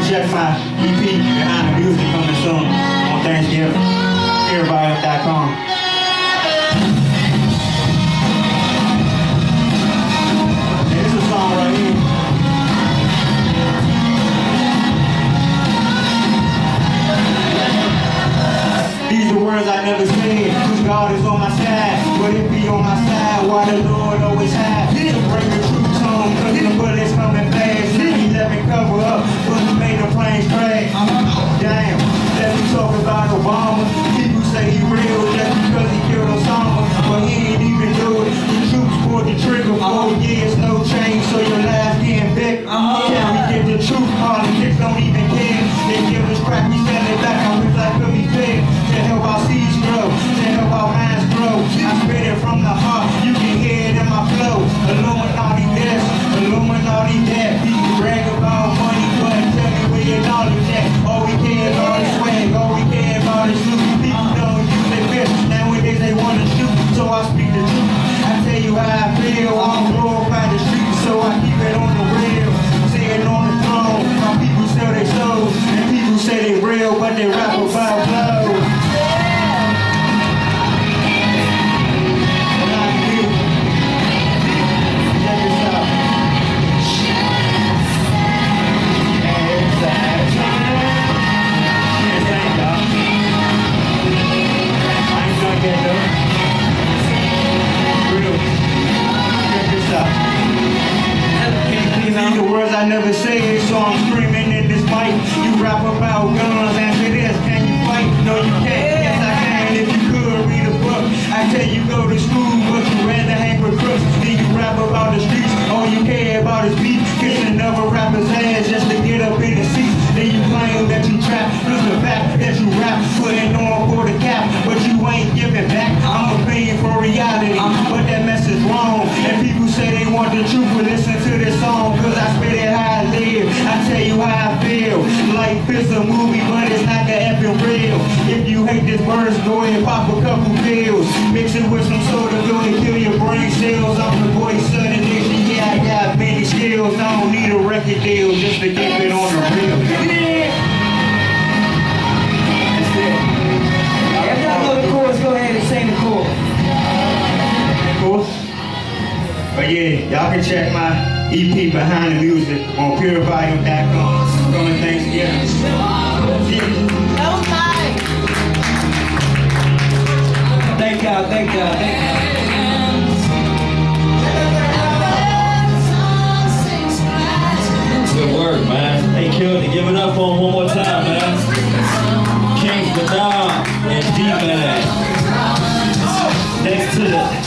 check my EP Behind the Music coming soon on Thanksgiving. Everybody.com. This is a song right here. These are words I never said, cause God is on my side. But if he on my side, why the Lord always hide? To bring the troops home, cause the bullets coming fast. He let me cover up, but he made the planes crash. Damn, let me talk about Obama. People say he real just because he killed Osama, but he ain't even do it. The troops pulled the trigger, 4 years, no change, so your life getting big. Can we get the truth? Politics don't even care. They give us crap, we sell it back, I wish I could be fair. To help our seeds grow, to help our minds grow. I spit it from the heart, you can hear it in my flow. Illuminati this, Illuminati that. People brag about money, but tell me where your knowledge at. All we care about is swag, all we care about is loot. People don't use their fists, nowadays they wanna shoot, so I speak the truth. I tell you how I feel, I'm broke by the streets, so I keep it on the real. Say it on the throne, my people sell their souls, and people say they real, but they rap about blows. These are words I never say, so I'm screaming in this mic. You rap about guns, after this, can you fight? No, you can't. Yes, I can. If you could read a book, I tell you go to school, but you rather hang with crooks. Then you rap about the streets. All you care about is beef. Kissing another rapper's ass just to get up in the seats. Then you claim that you trap, cause the fact that you rap, putting on for the cap, but you ain't giving back. I'm a fiend for reality, but that message wrong. And people say they want the truth, but listen to this song, cause I spit it how I live. I tell you how I feel. Life is a movie, but it's not the effing real. If you hate this verse, go ahead and pop a couple pills. Mix it with some soda, go and kill your brain cells. I'm the voice of the nation, yeah, I got many skills. I don't need a record deal just to keep it on the real. If y'all know the chorus, go ahead and sing the chorus. Cool. But yeah, y'all can check my EP Behind the Music on purevolume.com. Coming Thanksgiving. That was nice. Thank y'all, thank y'all, thank y'all. Good work, man. Hey, killed it. Give it up for him one more time, man. King Badam and D-Man. Next to the